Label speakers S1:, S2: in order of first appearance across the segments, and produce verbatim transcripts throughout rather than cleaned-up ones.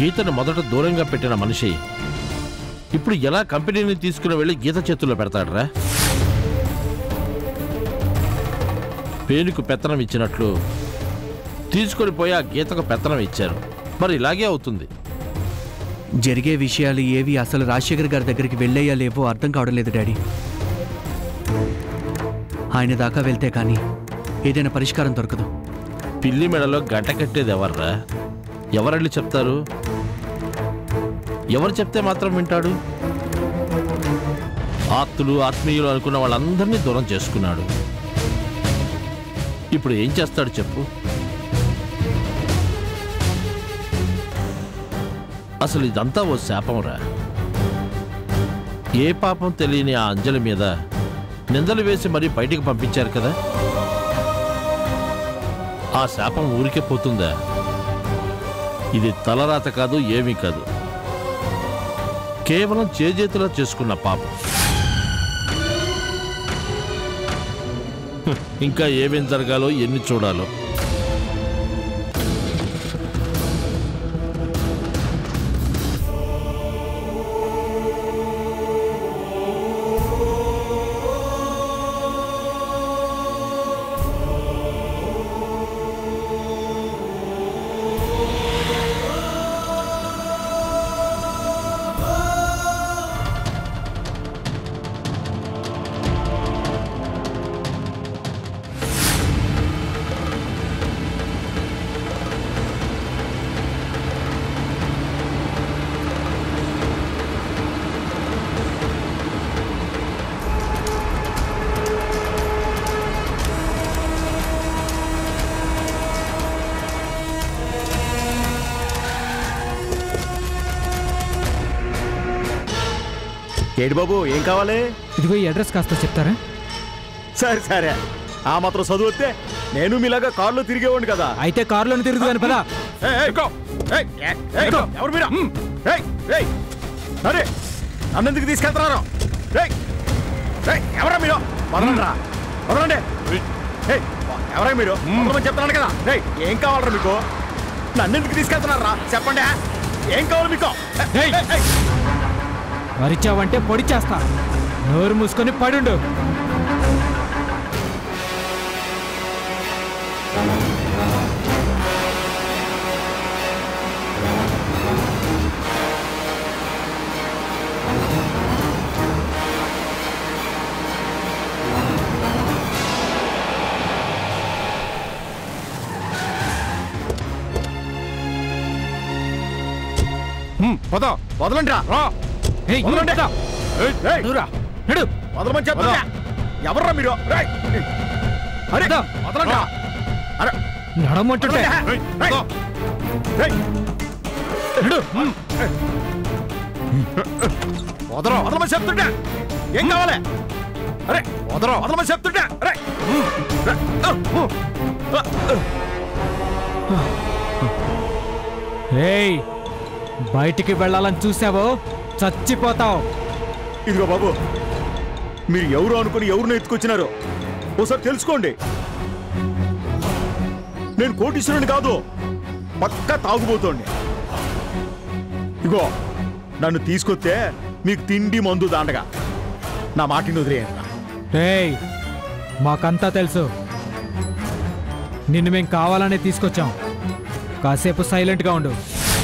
S1: గీతను మొదట దూరంగా పెట్టిన మనిషి ఇప్పుడు ఎలా కంపెనీని తీసుకుని వెళ్ళి గీత చేతుల్లో పెడతాడరా? పేనుకు పెత్తనం ఇచ్చినట్లు తీసుకొని పోయి ఆ గీతకు పెత్తనం ఇచ్చారు. మరి ఇలాగే అవుతుంది.
S2: జరిగే విషయాలు ఏవి అసలు రాజశేఖర్ గారి దగ్గరికి వెళ్ళేయా లేవో అర్థం కావడం లేదు డాడీ. ఆయన దాకా వెళ్తే కానీ ఏదైనా పరిష్కారం దొరకదు.
S1: పిల్లి మెడలో గంట కట్టేది ఎవర్రా? ఎవరెళ్ళి చెప్తారు? ఎవరు చెప్తే మాత్రం వింటాడు? ఆత్తులు ఆత్మీయులు అనుకున్న వాళ్ళందరినీ దూరం చేసుకున్నాడు. ఇప్పుడు ఏం చేస్తాడు చెప్పు? అసలు ఇదంతా ఓ శాపంరా. ఏ పాపం తెలియని ఆ అంజలి మీద నిందలు వేసి మరీ బయటికి పంపించారు కదా. ఆ శాపం ఊరికే పోతుందా? ఇది తలరాత కాదు, ఏమీ కాదు, కేవలం చేజేతులా చేసుకున్న పాపం. ఇంకా ఏమేం జరగాలో ఎన్ని చూడాలో.
S3: ఏడు బాబు, ఏం కావాలి?
S4: ఇదిగో ఈ అడ్రస్ కాస్త చెప్తారా?
S3: సరే సరే, ఆ మాత్రం చదువు వస్తే నేను మీలాగా కారులో తిరిగేవాడిని కదా.
S4: అయితే కారులోనే తిరుగుతాను పదా.
S3: ఎవరు మీరు? అరే నన్నెందుకు తీసుకెళ్తున్నారు? ఎవరా మీరు? వదలండి రా, వదలండి. ఎవరా మీరు? చెప్తున్నాను కదా. ఏం కావాలరా మీకు? నన్నెందుకు తీసుకెళ్తున్నారా చెప్పండి. ఏం కావాలి మీకు?
S4: మరిచావంటే పొడి చేస్తా. నోరు మూసుకొని పడుండు.
S3: పద, వదలండి రా. వదలమని చెప్తా. ఎవర్రా మీరు?
S4: నడమంటుంటే
S3: వదరం వదలమని చెప్తుంటే. ఏం కావాలి? అరే వదరం వదలమని చెప్తుంటే. అరే
S4: ఏయ్, బయటికి వెళ్ళాలని చూసావో చచ్చిపోతావు.
S3: ఇదిగో బాబు, మీరు ఎవరు అనుకుని ఎవరిని ఎత్తుకొచ్చినారో ఒకసారి తెలుసుకోండి. నేను కోటీశ్వరుని కాదు, పక్కా తాగుబోతోండి. ఇగో నన్ను తీసుకొస్తే మీకు తిండి మందు దాండగా. నా మాటిని వదిలేయండి.
S4: ఏయ్, మాకంతా తెలుసు. నిన్ను మేము కావాలనే తీసుకొచ్చాం. కాసేపు సైలెంట్గా ఉండు.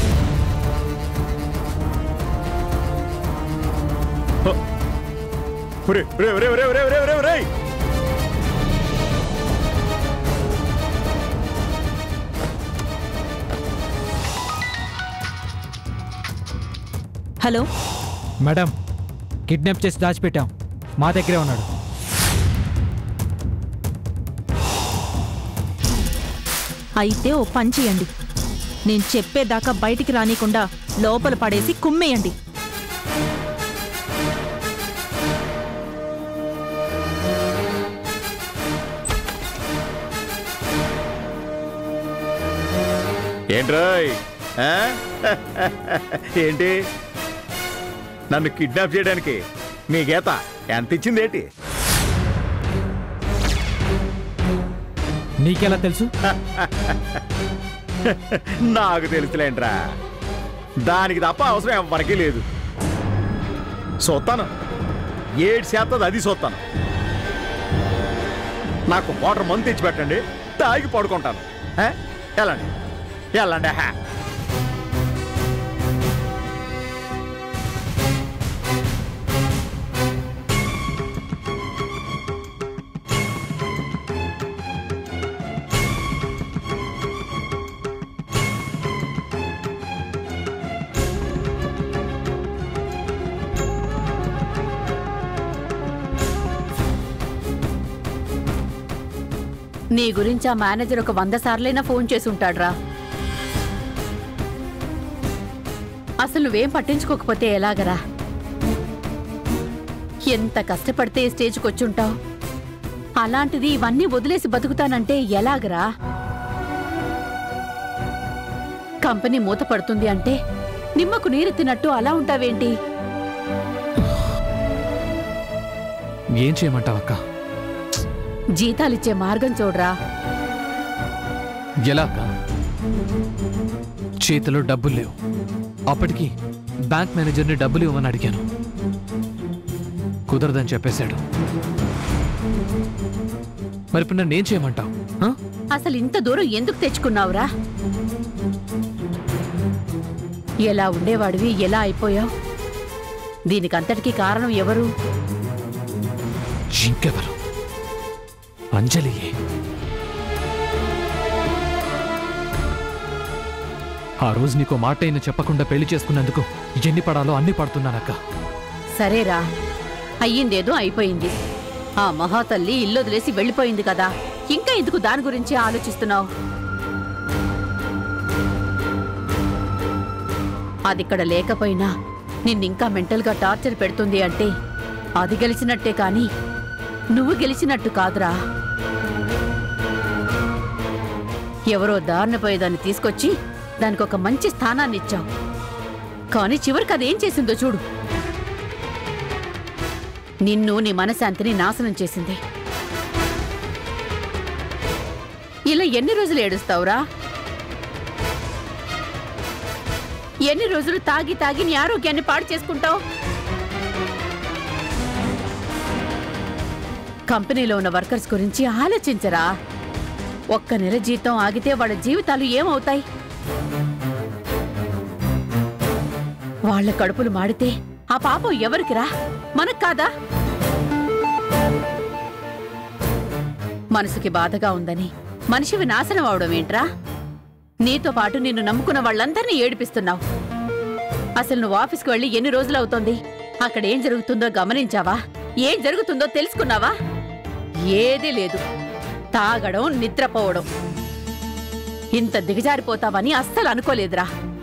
S5: హలో
S4: మేడం, కిడ్నాప్ చేసి దాచిపెట్టాం. మా దగ్గరే ఉన్నాడు.
S5: అయితే ఓ పని చేయండి. నేను చెప్పేదాకా బయటికి రానికుండా లోపల పడేసి కుమ్మేయండి.
S3: ఏంట్రోయ్, ఏంటి నన్ను కిడ్నాప్ చేయడానికి మీ గీత ఎంత ఇచ్చింది ఏంటి?
S4: నీకెలా తెలుసు?
S3: నాకు తెలుసులేంట్రా. దానికి తప్ప అవసరం ఎవరికీ లేదు. చూస్తాను ఏడు శాతం అది చూస్తాను. నాకు వాటర్ మందు తెచ్చి పెట్టండి, తాగి పడుకుంటాను. వెళ్ళండి వెళ్ళండి. హా
S6: నీ గురించి ఆ మేనేజర్ ఒక వంద సార్లైనా ఫోన్ చేసి ఉంటాడ్రా. అసలు నువ్వేం పట్టించుకోకపోతే ఎలాగరా? ఎంత కష్టపడితే ఈ స్టేజ్కి వచ్చుంటావు. అలాంటిది ఇవన్నీ వదిలేసి బతుకుతానంటే ఎలాగరా? కంపెనీ మూత పడుతుంది అంటే నిమ్మకు నీరెత్తినట్టు అలా ఉంటావేంటి?
S2: ఏం చేయమంటావక్క?
S6: జీతాలిచ్చే మార్గం చూడరా.
S2: ఎలా అక్క? చేతిలో డబ్బులు లేవు. అప్పటికి బ్యాంక్ మేనేజర్ని డబ్బులు ఇవ్వమని అడిగాను, కుదరదని చెప్పేశాడు. మరి ఇప్పుడు నన్ను ఏం చేయమంటావు?
S6: అసలు ఇంత దూరం ఎందుకు తెచ్చుకున్నావురా? ఎలా ఉండేవాడివి ఎలా అయిపోయావు? దీనికంతటికీ కారణం ఎవరు?
S2: ఇంకెవరు? అంజలియే. ఆ రోజు నీకో మాట అయినా చెప్పకుండా పెళ్లి చేసుకున్నందుకు ఎన్ని పడాలో అన్ని పడుతున్నానక్క.
S6: సరేరా, అయ్యిందేదో అయిపోయింది. ఆ మహాతల్లి ఇల్లు వదిలేసి వెళ్ళిపోయింది కదా, ఇంకా ఎందుకు దాని గురించి ఆలోచిస్తున్నావు? అదిక్కడ లేకపోయినా నిన్నింకా మెంటల్గా టార్చర్ పెడుతుంది అంటే అది గెలిచినట్టే కాని నువ్వు గెలిచినట్టు కాదురా. ఎవరో దారిన పోయేదాన్ని తీసుకొచ్చి దానికి ఒక మంచి స్థానాన్ని ఇచ్చావు, కానీ చివరికి అదేం చేసిందో చూడు. నిన్ను నీ మనశాంతిని నాశనం చేసింది. ఇలా ఎన్ని రోజులు ఏడుస్తావురా? ఎన్ని రోజులు తాగి తాగి నీ ఆరోగ్యాన్ని పాడు చేసుకుంటావు? కంపెనీలో ఉన్న వర్కర్స్ గురించి ఆలోచించరా. ఒక్క నెల జీతం ఆగితే వాళ్ళ జీవితాలు ఏమవుతాయి? వాళ్ళ కడుపులు మాడితే ఆ పాపం ఎవరికిరా? మనకు కాదా? మనసుకి బాధగా ఉందని మనిషివి నాశనం అవడం ఏంట్రా? నీతో పాటు నిన్ను నమ్ముకున్న వాళ్ళందరినీ ఏడిపిస్తున్నావు. అసలు నువ్వు ఆఫీస్కి వెళ్ళి ఎన్ని రోజులు అవుతోంది? అక్కడ ఏం జరుగుతుందో గమనించావా? ఏం జరుగుతుందో తెలుసుకున్నావా? ఏదీ లేదు. తాగడం, నిద్రపోవడం. ఇంత దిగజారిపోతావని అస్సలు అనుకోలేదురా.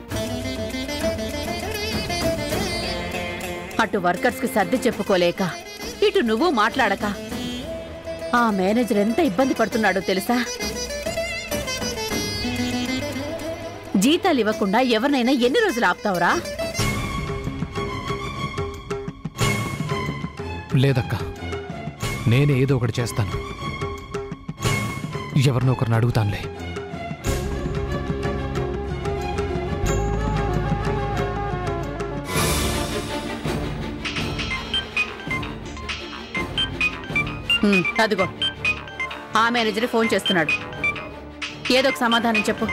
S6: అటు వర్కర్స్ కి సర్ది చెప్పుకోలేక ఇటు నువ్వు మాట్లాడక ఆ మేనేజర్ ఎంత ఇబ్బంది పడుతున్నాడో తెలుసా? జీతాలు ఇవ్వకుండా ఎవరినైనా ఎన్ని రోజులు ఆపుతావురా?
S2: లేదక్క, నేనే ఏదో ఒకటి చేస్తాను. ఎవరినో ఒకరిని అడుగుతానులే.
S6: అదిగో ఆ మేనేజర్ ఫోన్ చేస్తున్నాడు. ఏదో ఒక సమాధానం చెప్పు.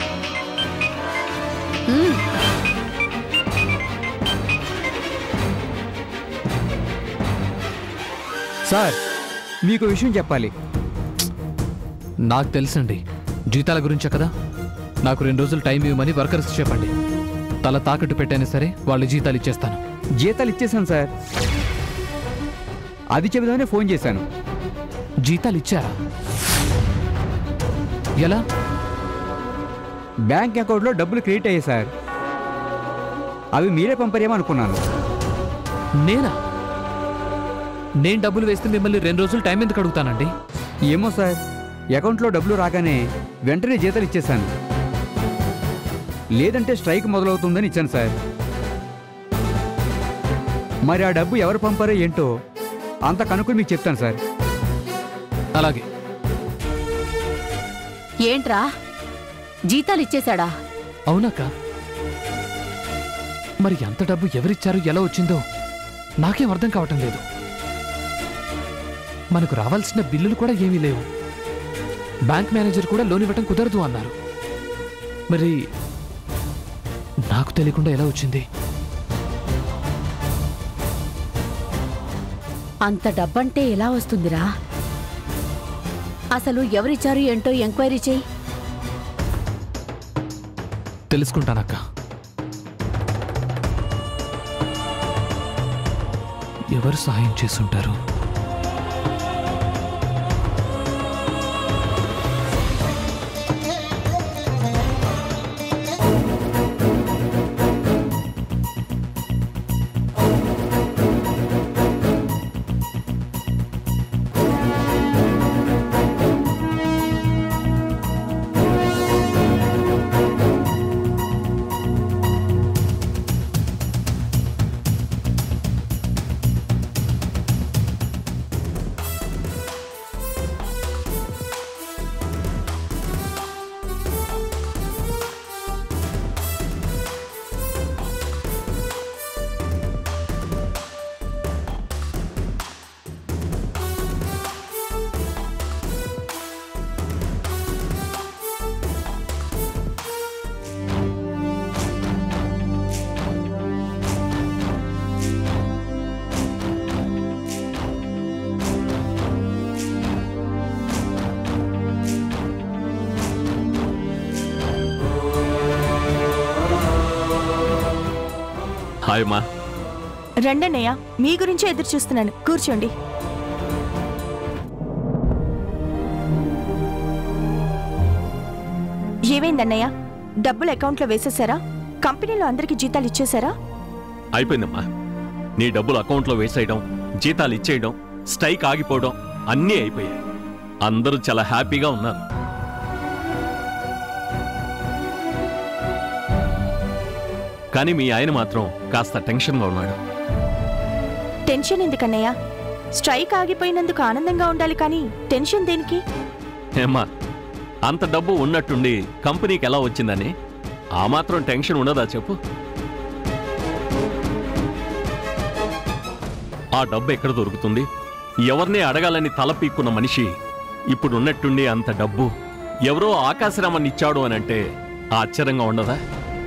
S4: సార్, మీకు విషయం చెప్పాలి.
S2: నాకు తెలుసండి, జీతాల గురించే కదా. నాకు రెండు రోజులు టైం ఇవ్వమని వర్కర్స్కి చెప్పండి. తల తాకట్టు పెట్టైనా సరే వాళ్ళ జీతాలు ఇచ్చేస్తాను.
S4: జీతాలు ఇచ్చేసాను సార్. అది చెబుదామని ఫోన్ చేశాను.
S2: జీతాలు ఇచ్చారా? ఎలా?
S4: బ్యాంక్ అకౌంట్లో డబ్బులు క్రెడిట్ అయ్యాయి సార్. అవి మీరే పంపారేమో అనుకున్నాను.
S2: నేనా? నేను డబ్బులు వేస్తే మిమ్మల్ని రెండు రోజులు టైం ఎందుకు అడుగుతానండి?
S4: ఏమో సార్, అకౌంట్లో డబ్బులు రాగానే వెంటనే జీతాలు ఇచ్చేశాను. లేదంటే స్ట్రైక్ మొదలవుతుందని ఇచ్చాను సార్. మరి ఆ డబ్బు ఎవరు పంపారో ఏంటో అంత కనుక్కొని మీకు చెప్తాను సార్.
S2: అలాగే.
S6: ఏంట్రా, జీతాలు ఇచ్చేశాడా?
S2: అవునక్క. మరి ఎంత డబ్బు ఎవరిచ్చారో ఎలా వచ్చిందో నాకేం అర్థం కావటం లేదు. మనకు రావాల్సిన బిల్లులు కూడా ఏమీ లేవు. బ్యాంక్ మేనేజర్ కూడా లోన్ ఇవ్వటం కుదరదు అన్నారు. మరి నాకు తెలియకుండా ఎలా వచ్చింది?
S6: అంత డబ్బంటే ఎలా వస్తుందిరా? అసలు ఎవరిచ్చారు ఏంటో ఎంక్వైరీ చేయి.
S2: తెలుసుకుంటానక్క. ఎవరు సహాయం చేసుంటారు?
S7: హాయ్ మా.
S8: రండన్నయ్య, మీ గురించి ఎదురు చూస్తున్నాను. కూర్చోండి. ఏమైందన్నయ్య? డబ్బులు అకౌంట్లో వేసేసారా? కంపెనీలో అందరికి జీతాలు ఇచ్చేసారా?
S7: అయిపోయిందమ్మా. నీ డబ్బులు అకౌంట్లో వేసేయడం, జీతాలు ఇచ్చేయడం, స్ట్రైక్ ఆగిపోవడం అన్నీ అయిపోయాయి. అందరూ చాలా హ్యాపీగా ఉన్నారు. కానీ మీ ఆయన మాత్రం కాస్త టెన్షన్గా ఉన్నాడు.
S8: టెన్షన్ ఎందుకన్నయ్య? స్ట్రైక్ ఆగిపోయినందుకు ఆనందంగా ఉండాలి, కానీ టెన్షన్ దేనికి?
S7: ఏమ్మా, అంత డబ్బు ఉన్నట్టుండి కంపెనీకి ఎలా వచ్చిందని ఆ మాత్రం టెన్షన్ ఉండదా చెప్పు? ఆ డబ్బు ఎక్కడ దొరుకుతుంది? ఎవరిని అడగాలని తల పీక్కున్న మనిషి ఇప్పుడు ఉన్నట్టుండి అంత డబ్బు ఎవరో ఆకాశరామన్ని ఇచ్చాడు అని అంటే ఆశ్చర్యంగా ఉండదా?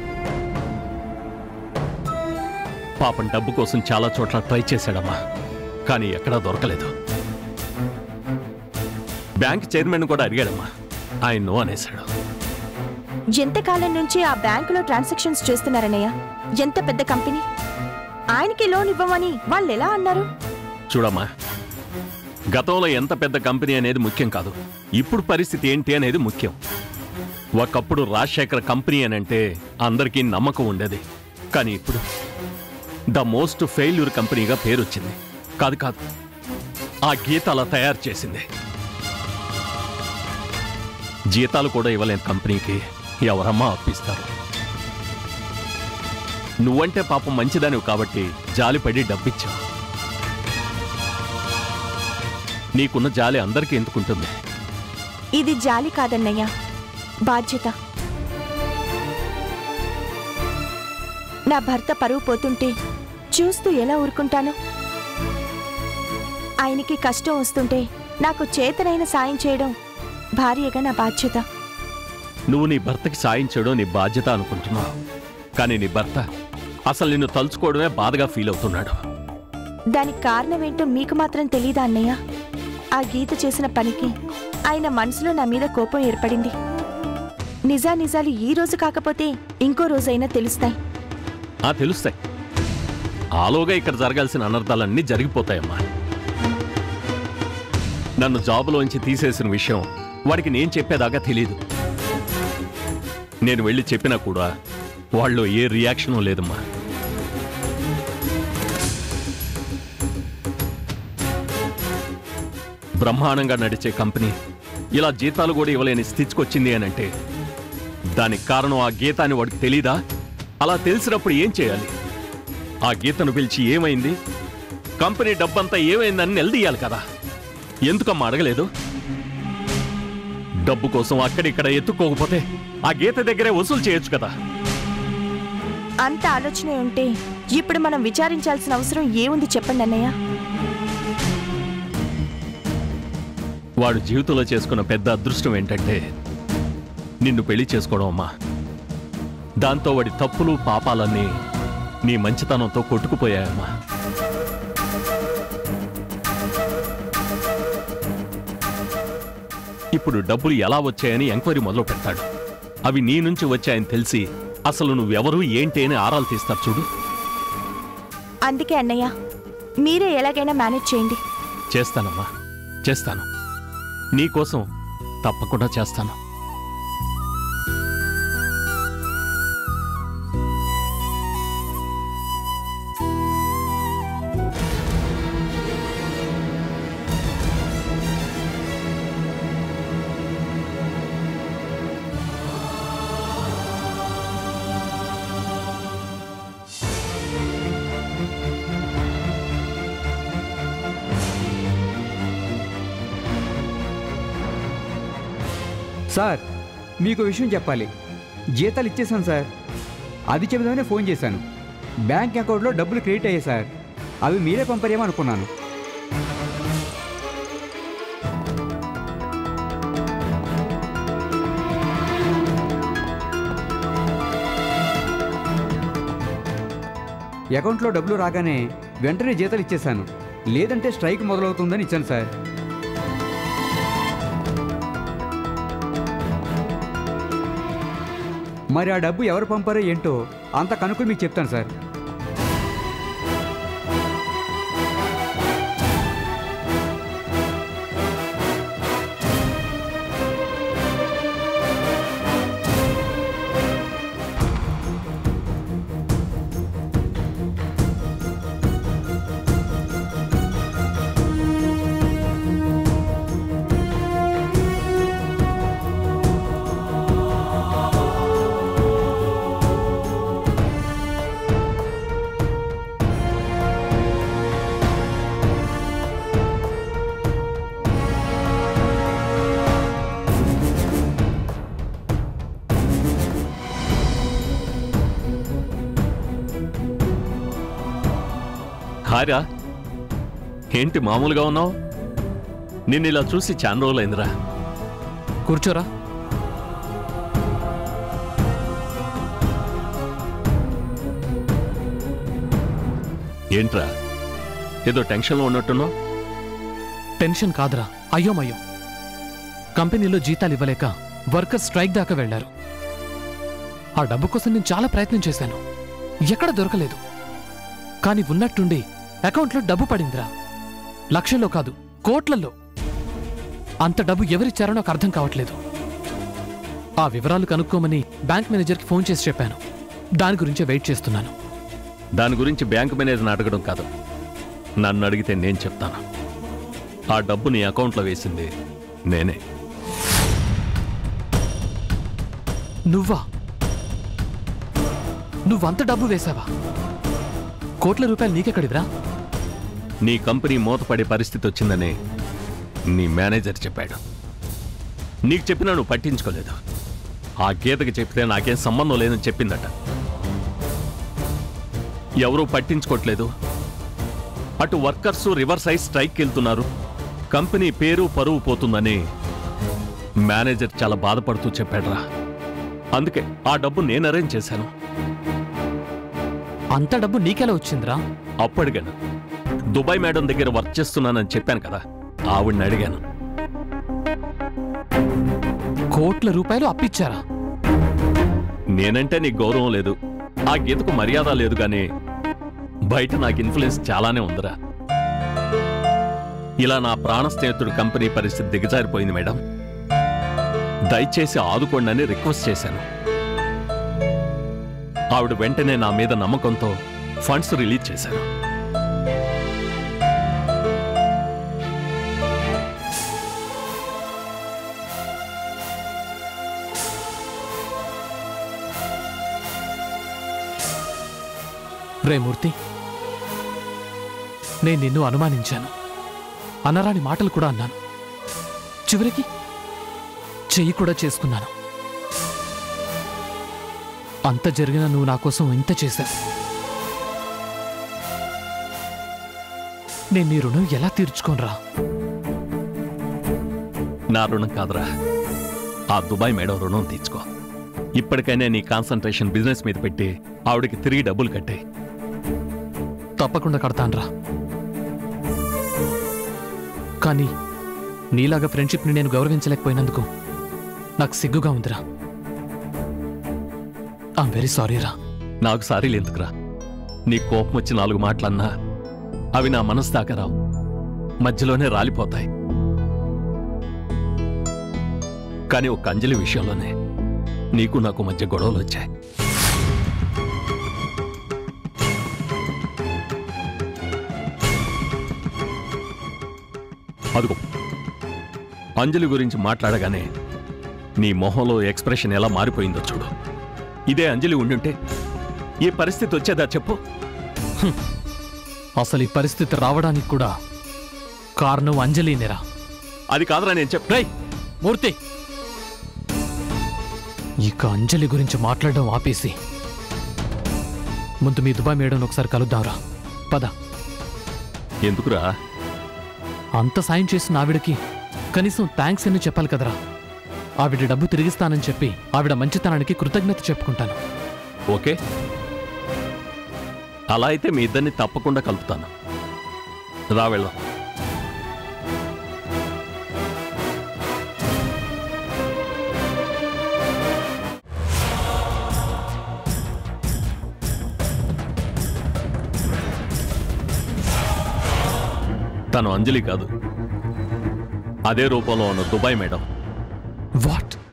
S7: పాపం డబ్బు కోసం చాలా చోట్ల ట్రై చేశాడమ్మా, కానీ ఎక్కడా దొరకలేదు. బ్యాంక్ చైర్మన్ కూడా అడిగాడమ్మా, ఆయన నో అనేశాడు.
S8: ఎంతకాలం నుంచి ఆ బ్యాంకులో ట్రాన్సాక్షన్స్ చేస్తున్నారన్నయ్య? ఎంత పెద్ద కంపెనీ, ఆయనకి లోన్ ఇవ్వమని వాళ్ళు ఎలా అన్నారు?
S7: చూడమ్మా, గతంలో ఎంత పెద్ద కంపెనీ అనేది ముఖ్యం కాదు, ఇప్పుడు పరిస్థితి ఏంటి అనేది ముఖ్యం. ఒకప్పుడు రాజశేఖర్ కంపెనీ అని అంటే అందరికీ నమ్మకం ఉండేది, కానీ ఇప్పుడు ద మోస్ట్ ఫెయిల్యూర్ కంపెనీగా పేరు వచ్చింది. కాదు కాదు ఆ గీత అలా తయారు చేసింది. జీతాలు కూడా ఇవ్వలేని కంపెనీకి ఎవరమ్మా అప్పిస్తారు? నువ్వంటే పాపం మంచిదానివి కాబట్టి జాలిపడి డబ్బిచ్చావు. నీకున్న జాలి అందరికీ ఎందుకుంటుంది?
S8: ఇది జాలి కాదన్నయ్య, బాధ్యత. నా భర్త పరువు పోతుంటే చూస్తూ ఎలా ఊరుకుంటాను? ఆయనకి కష్టం వస్తుంటే నాకు చేతనైన సాయం చేయడం భార్యగా నా బాధ్యత.
S7: నువ్వు నీ భర్తకి సాయం చేయడం నీ బాధ్యత అనుకుంటున్నావు, కానీ నీ భర్త అసలు నిన్ను తలుచుకోవడమే బాధగా ఫీల్ అవుతున్నాడు.
S8: దానికి కారణమేంటో మీకు మాత్రం తెలీదా అన్నయ్య? ఆ గీత చేసిన పనికి ఆయన మనసులో నా మీద కోపం ఏర్పడింది. నిజానిజాలు ఈ రోజు కాకపోతే ఇంకో రోజైనా తెలుస్తాయి.
S7: ఆ తెలుస్తాయి. ఆలోగా ఇక్కడ జరగాల్సిన అనర్థాలన్నీ జరిగిపోతాయమ్మా. నన్ను జాబులోంచి తీసేసిన విషయం వాడికి నేను చెప్పేదాకా తెలీదు. నేను వెళ్ళి చెప్పినా కూడా వాళ్ళు ఏ రియాక్షను లేదమ్మా. బ్రహ్మాండంగా నడిచే కంపెనీ ఇలా జీతాలు కూడా ఇవ్వలేని స్థితికి వచ్చింది అని అంటే దానికి కారణం ఆ గీత అని వాడికి తెలీదా? అలా తెలిసినప్పుడు ఏం చేయాలి? ఆ గీతను పిలిచి ఏమైంది, కంపెనీ డబ్బంతా ఏమైందని నిలదీయాలి కదా. ఎందుకమ్మా అడగలేదు? డబ్బు కోసం అక్కడిక్కడ ఎత్తుకోకపోతే ఆ గీత దగ్గరే వసూలు చేయొచ్చు కదా.
S8: అంత ఆలోచనే ఉంటే ఇప్పుడు మనం విచారించాల్సిన అవసరం ఏముంది చెప్పండి అన్నయ్య.
S7: వాడు జీవితంలో చేసుకున్న పెద్ద అదృష్టం ఏంటంటే నిన్ను పెళ్లి చేసుకోవడం అమ్మా. దాంతో వాడి తప్పులు పాపాలన్నీ నీ మంచితనంతో కొట్టుకుపోయాయమ్మా. ఇప్పుడు డబ్బులు ఎలా వచ్చాయని ఎంక్వైరీ మొదలు పెడతాడు. అవి నీ నుంచి వచ్చాయని తెలిసి అసలు నువ్వెవరు ఏంటి అని ఆరాలు తీస్తారు చూడు.
S8: అందుకే అన్నయ్య మీరే ఎలాగైనా మేనేజ్ చేయండి.
S7: చేస్తానమ్మా, చేస్తాను. నీకోసం తప్పకుండా చేస్తాను.
S4: సార్ మీకు విషయం చెప్పాలి. జీతాలు ఇచ్చేసాను సార్. అది చెబుదామనే ఫోన్ చేశాను. బ్యాంక్ అకౌంట్లో డబ్బులు క్రెడిట్ అయ్యాయి సార్. అవి మీరే పంపారేమో అనుకున్నాను. అకౌంట్లో డబ్బులు రాగానే వెంటనే జీతాలు ఇచ్చేశాను. లేదంటే స్ట్రైక్ మొదలవుతుందని ఇచ్చాను సార్. మరి ఆ డబ్బు ఎవరు పంపారో ఏంటో అంత కనుక్కొని మీకు చెప్తాను సార్.
S7: హారా, ఏంటి మామూలుగా ఉన్నావు? నిన్ను ఇలా చూసి చాలా రోజులైందిరా.
S2: కూర్చోరా.
S7: ఏంట్రా ఏదో టెన్షన్లో ఉన్నట్టున్నావు?
S2: టెన్షన్ కాదురా, అయ్యోమయ్యో. కంపెనీలో జీతాలు ఇవ్వలేక వర్కర్స్ స్ట్రైక్ దాకా వెళ్లారు. ఆ డబ్బు కోసం నేను చాలా ప్రయత్నం చేశాను, ఎక్కడ దొరకలేదు. కానీ ఉన్నట్టుండి అకౌంట్లో డబ్బు పడిందిరా. లక్షల్లో కాదు, కోట్లలో. అంత డబ్బు ఎవరిచ్చారో నాకు అర్థం కావట్లేదు. ఆ వివరాలు కనుక్కోమని బ్యాంక్ మేనేజర్కి ఫోన్ చేసి చెప్పాను. దాని గురించే వెయిట్ చేస్తున్నాను.
S7: దాని గురించి బ్యాంక్ మేనేజర్ని అడగడం కాదు, నన్ను అడిగితే నేను చెప్తాను. ఆ డబ్బు నీ అకౌంట్లో వేసింది నేనే.
S2: నువ్వా? నువ్వంత డబ్బు వేశావా? కోట్ల రూపాయలు నీకెక్కడివిరా?
S7: నీ కంపెనీ మూతపడే పరిస్థితి వచ్చిందని నీ మేనేజర్ చెప్పాడు. నీకు చెప్పినా నువ్వు పట్టించుకోలేదు. ఆ గీతకి చెప్తే నాకేం సంబంధం లేదని చెప్పిందట. ఎవరూ పట్టించుకోవట్లేదు. అటు వర్కర్స్ రివర్స్ అయి స్ట్రైక్కి వెళ్తున్నారు. కంపెనీ పేరు పరువు పోతుందని మేనేజర్ చాలా బాధపడుతూ చెప్పాడురా. అందుకే ఆ డబ్బు నేను అరేంజ్ చేశాను.
S2: అంత డబ్బు నీకెలా వచ్చిందిరా?
S7: అప్పడిగాను. దుబాయ్ మేడం దగ్గర వర్క్ చేస్తున్నానని చెప్పాను కదా, ఆవిడ్ని అడిగాను.
S2: కోట్ల రూపాయలు అప్పిచ్చారా?
S7: నేనంటే నీకు గౌరవం లేదు, ఆ గీతకు మర్యాద లేదు, కానీ బయట నాకు ఇన్ఫ్లుయెన్స్ చాలానే ఉందిరా. ఇలా నా ప్రాణ స్నేహితుడు కంపెనీ పరిస్థితి దిగజారిపోయింది మేడం, దయచేసి ఆదుకోండి అని రిక్వెస్ట్ చేశాను. ఆవిడ వెంటనే నా మీద నమ్మకంతో ఫండ్స్ రిలీజ్ చేశారు.
S2: రే మూర్తి, నేను నిన్ను అనుమానించాను. అనరాని మాటలు కూడా అన్నాను. చివరికి చెయ్యి కూడా చేసుకున్నాను. అంత జరిగినా నువ్వు నా కోసం ఇంత చేశావు. నేను నీ రుణం ఎలా తీర్చుకోనరా?
S7: నా రుణం కాదురా, ఆ దుబాయ్ మేడం రుణం తీర్చుకో. ఇప్పటికైనా నీ కాన్సన్ట్రేషన్ బిజినెస్ మీద పెట్టి ఆవిడకి తిరిగి డబ్బులు కట్టే.
S2: తప్పకుండా కడతాన్రా. కానీ నీలాగా ఫ్రెండ్షిప్ని నేను గౌరవించలేకపోయినందుకు నాకు సిగ్గుగా ఉందిరా. ఐఎమ్ వెరీ సారీ రా.
S7: నాకు సారీలు ఎందుకురా? నీ కోపం వచ్చి నాలుగు మాటలన్నా అవి నా మనసు దాకా రావు, మధ్యలోనే రాలిపోతాయి. కానీ ఒక అంజలి విషయంలోనే నీకు నాకు మధ్య గొడవలు వచ్చాయి. అదుగో అంజలి గురించి మాట్లాడగానే నీ మొహంలో ఎక్స్ప్రెషన్ ఎలా మారిపోయిందో చూడు. ఇదే అంజలి ఉండుంటే ఈ పరిస్థితి వచ్చేదా చెప్పు?
S2: అసలు ఈ పరిస్థితి రావడానికి కూడా కారణం అంజలినేరా.
S7: అది కాదురా నేను చెప్పు.
S2: రేయ్ మూర్తి, ఇక అంజలి గురించి మాట్లాడడం ఆపేసి ముందు మీ దుబాయ్ మేడం ఒకసారి కలుద్దాంరా. పద.
S7: ఎందుకురా?
S2: అంత సాయం చేసిన ఆవిడకి కనీసం థ్యాంక్స్ అని చెప్పాలి కదరా. ఆవిడ డబ్బు తిరిగిస్తానని చెప్పి ఆవిడ మంచితనానికి కృతజ్ఞత చెప్పుకుంటాను.
S7: ఓకే, అలా అయితే మీ ఇద్దరిని తప్పకుండా కలుపుతాను. రా వెళ్దాం. తను అంజలి కాదు, అదే రూపంలో ఉన్న దుబాయ్ మేడం.
S2: వాట్?